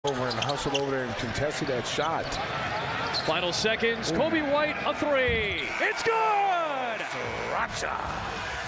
Over and hustled over there and contested that shot. Final seconds, Coby White, a three. It's good! Sriracha.